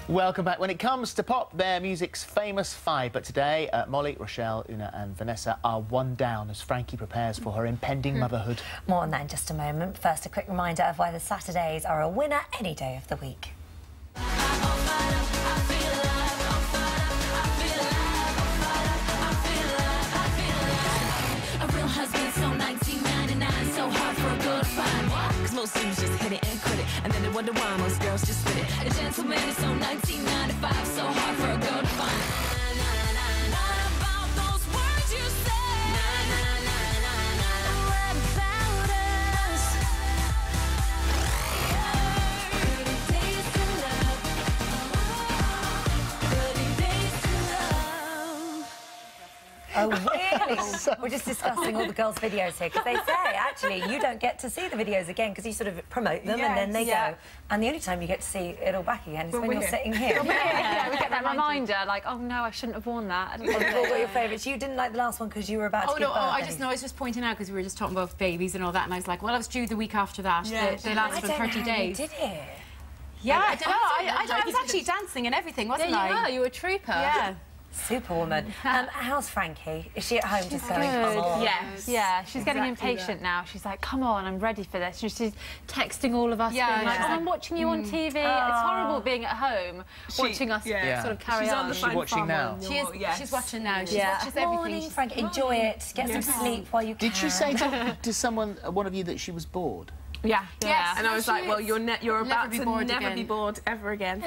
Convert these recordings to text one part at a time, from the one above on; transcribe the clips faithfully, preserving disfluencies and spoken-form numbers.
Welcome back. When it comes to pop, they're music's famous five. But today, uh, Molly, Rochelle, Una and Vanessa are one down as Frankie prepares for her impending motherhood. More on that in just a moment. First, a quick reminder of why the Saturdays are a winner any day of the week. Most dudes just hit it and quit it, and then they wonder why most girls just spit it. A gentleman is so nineteen ninety-five, so hard for a girl to find. What about those words you say? What about us? thirty days to love. thirty days to love. Oh, really? We're just discussing all the girls' videos here, because they say, actually, you don't get to see the videos again, because you sort of promote them, yes, and then they yeah. go. And the only time you get to see it all back again is well, when you're here. sitting here. yeah, yeah, we get that reminder, like, oh, no, I shouldn't have worn that. What were your favourites? You didn't like the last one because you were about oh, to give no, birth. Oh, I just know, I was just pointing out, because we were just talking about babies and all that, and I was like, well, I was due the week after that. Yeah. They, they lasted for thirty days. You did it? Yeah, I, I don't know. I, I, I was actually dancing and everything, wasn't yeah, you I? were. You were a trooper. Yeah. Superwoman. um, how's Frankie? Is she at home she's just going, good. come on? Yes. Yeah, she's exactly getting impatient that. now. She's like, come on, I'm ready for this. She's, she's texting all of us, yeah, being like, yeah. I'm watching you on T V. Oh. It's horrible being at home, she, watching us yeah. sort of carry she's on. on the Is she watching now? She is, yes. She's watching now. She yeah. watches everything. Morning, Frankie. Enjoy it. Get yes. some sleep while you can. Did she say to, to someone, uh, one of you, that she was bored? Yeah, yes. And I was like, well, you're, ne you're about never to be never again. be bored ever again.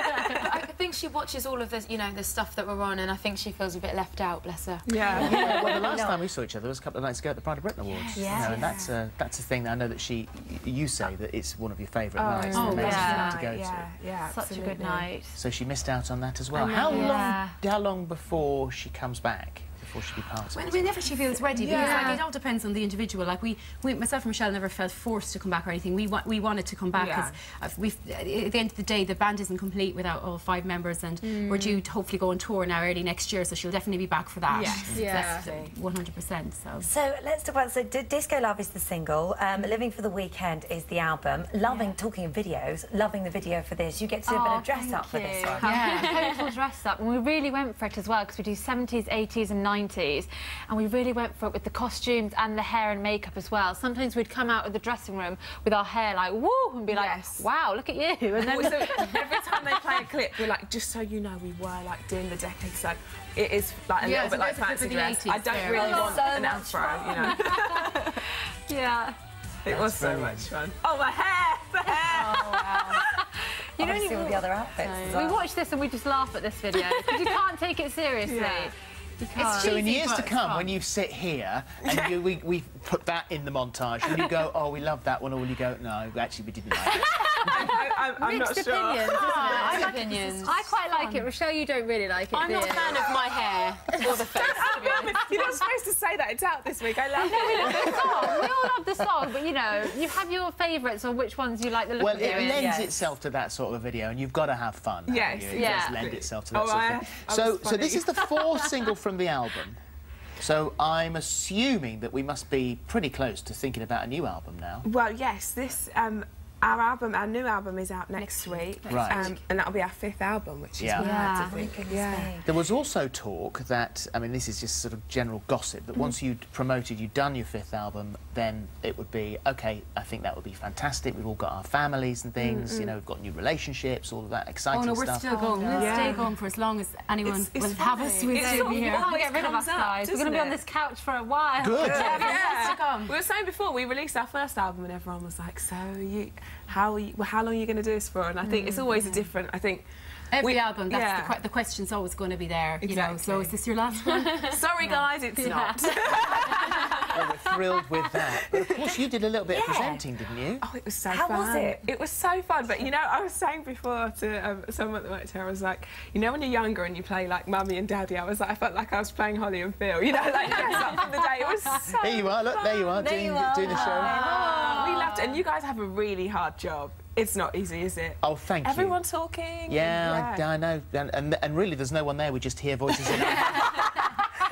I think she watches all of this, you know, the stuff that we're on, and I think she feels a bit left out, bless her. Yeah. Yeah, well, the last no. time we saw each other was a couple of nights ago at the Pride of Britain Awards. Yes. You know, Yeah. and that's a, that's a thing that I know that she, you say that it's one of your favourite Oh, nights, oh, an amazing yeah. thing to go yeah, to. yeah, Such absolutely. a good night. So she missed out on that as well. know, How yeah. long? How long before she comes back? Before she departs? When, whenever she feels ready, Yeah. because like, it all depends on the individual. Like we, we, myself and Michelle never felt forced to come back or anything. We wa we wanted to come back because Yeah. we've. At the end of the day, the band isn't complete without all five members, and mm. we're due to hopefully go on tour now early next year. So she'll definitely be back for that. Yes. Yeah. one hundred percent. So. So let's talk about. So D Disco Love is the single. Um, Living for the Weekend is the album. Loving Yeah. talking of videos. Loving the video for this. You get to do a bit Oh, of dress thank up for this you. one. Yeah, total dress up, and we really went for it as well, because we do seventies, eighties and nineties, and we really went for it with the costumes and the hair and makeup as well. Sometimes we'd come out of the dressing room with our hair like woo and be like, Yes. wow, look at you, and then So every time they play a clip, we're like, just so you know, we were like doing the decade, so it is like a Yeah, little bit like it's a bit fancy of the dress. eighties I don't there. really Oh, want so an much afro, you know. yeah. It was so much fun. Oh, my hair! The hair! Oh, wow. You I don't see even all the other outfits. as We well. watch this and we just laugh at this video because you can't take it seriously. Yeah. You can't. So in cheesy, years but to it's come, fun. when you sit here and you, we, we put that in the montage and you go, oh, we love that one, or will you go, no, actually we didn't like it? I, I, I'm not Mixed sure. opinions, isn't it? I I, like opinions. I quite like it. Rochelle, you don't really like it, I'm do not a you? fan of my hair or the face, to be honest. You're not supposed to say that. It's out this week. I love No, we it. love the song. We all love the song, but you know, you have your favourites or which ones you like the look Well, of it doing. lends Yes. itself to that sort of video, and you've got to have fun. haven't Yes, you? It yeah. does lend itself to that Oh, sort I- of thing. I So, was so this funny. is the fourth single from the album. So I'm assuming that we must be pretty close to thinking about a new album now. Well, yes, this um, our album, our new album, is out next, next week, Right. um, and that'll be our fifth album, which is Yeah. mad Yeah. to think. Goodness Yeah. me. There was also talk that, I mean, this is just sort of general gossip, that once you'd promoted, you'd done your fifth album, then it would be, OK, I think that would be fantastic. We've all got our families and things, you know, we've got new relationships, all of that exciting Oh no, we're stuff. still going. We'll Yeah. stay going for as long as anyone It's- it's will have us. funny. We'll It's still so be here. Can't get rid of comes us, up, guys. We're going to be doesn't on it? this couch for a while. Good. Yeah, Yes, to come. We were saying before, we released our first album and everyone was like, so you, how, are you, well, how long are you going to do this for? And I think it's always a different, I think... Every we- album, that's yeah. the, que the question's always going to be there, you know. So Exactly. is this your last one? Sorry, guys, it's not. Well, we're thrilled with that. But of course, you did a little bit of Yeah. presenting, didn't you? Oh, it was so How fun. was it? It was so fun. But, you know, I was saying before to um, someone that worked here, I was like, you know when you're younger and you play, like, Mummy and Daddy, I was like, I felt like I was playing Holly and Phil, you know, like, dress up for the day. It was so There you are, look, there you are, There doing, you are. doing the show. Oh, we loved it. And you guys have a really hard job. It's not easy, is it? Oh, thank you. Everyone talking. Yeah, yeah. I, I know. And, and, and really, there's no one there. We just hear voices in our head.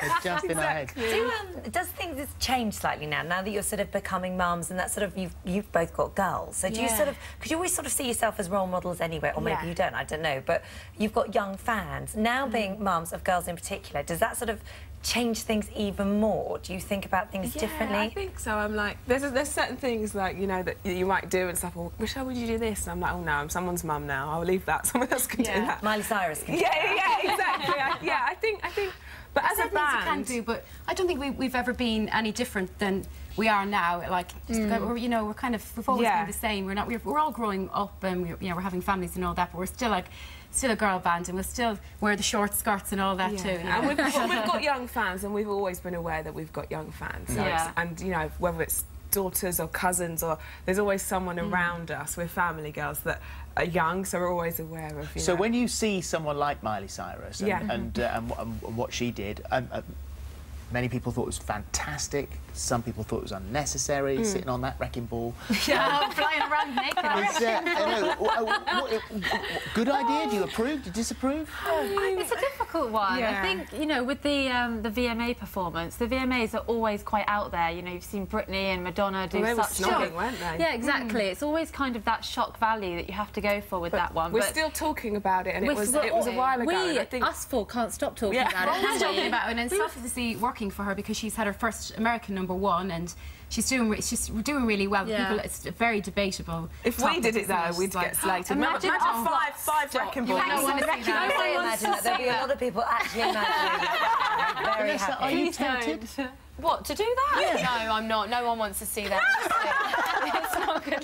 It's just in our head. Do, um, does things change slightly now, now that you're sort of becoming mums and that sort of, you've, you've both got girls, so do you Yeah. sort of, because you always sort of see yourself as role models anyway, or maybe Yeah. you don't, I don't know, but you've got young fans. Now being mums of girls in particular, does that sort of change things even more? Do you think about things Yeah, differently? I think so. I'm like, there's there's certain things like, you know, that you might do and stuff. Well, Michelle, would you do this? And I'm like, oh no, I'm someone's mum now. I'll leave that. Someone else can do that. Miley Cyrus can do Yeah, that. yeah, exactly. I, yeah, I think, I think. But as a Certain things you can band, do, but I don't think we, we've ever been any different than we are now. Like, just because we're, you know, we're kind of, we've always Yeah. been the same. We're not, we're, we're all growing up and we're, you know, we're having families and all that, but we're still like, still a girl band, and we'll still wear the short skirts and all that yeah. too. You know? And we've, got- we've got young fans, and we've always been aware that we've got young fans. So Yeah. it's, and you know, whether it's daughters or cousins, or there's always someone Mm. around us. We're family girls that are young, so we're always aware of. You So know. when you see someone like Miley Cyrus and, Yeah. and, uh, and, and what she did, um, uh, many people thought it was fantastic. Some people thought it was unnecessary, sitting on that wrecking ball. Yeah, flying around naked. Is, uh, I know, wha- wha- wha- good idea? Do you approve? Do you disapprove? It's a difficult one. Yeah. I think, you know, with the um, the V M A performance, the V M As are always quite out there. You know, you've seen Britney and Madonna do Well, they were such snogging, shock- weren't they? Yeah, exactly. It's always kind of that shock value that you have to go for with that one. We're but still talking about it, and it we're was still- it was a while ago. We, and I think us four, can't stop talking Yeah. about it. Always talking about it, and it's obviously working for her because she's had her first American number one, and she's doing re- she's doing really well. Yeah. People, it's very debatable. if we topic, did it isn't though, it? we'd It's like, get slated. Imagine, Imagine- imagine oh, five five stop. wrecking You balls. don't want to see I that. say imagine that. There'll be a lot of people actually imagining that. Very Vanessa, are happy. you tempted? What, to do that? No, I'm not. No one wants to see that. It's not good.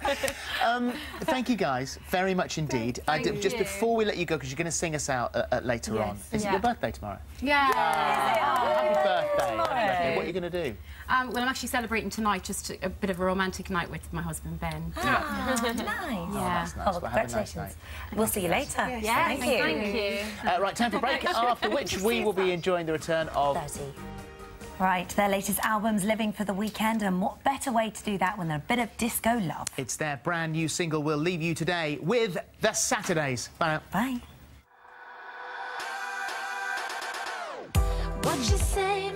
Um, thank you guys very much indeed. I Thank d- just you. before we let you go, because you're going to sing us out uh, uh, later Yes. on. Is Yeah. it your birthday tomorrow? Yeah. Happy birthday. tomorrow. Happy birthday. What are you going to do? Um, well, I'm actually celebrating tonight, just a, a bit of a romantic night with my husband Ben. Ah, nice. Yeah. That's nice. Oh, Well, have a nice congratulations. night. We'll see you later. Yeah, Thank you. Thank you. Uh, right, time for a break, after which we will be enjoying the return of... thirty. Right, their latest album's Living for the Weekend, and what better way to do that than a bit of disco love? It's their brand new single. We'll leave you today with The Saturdays. Bye now. Bye. What you say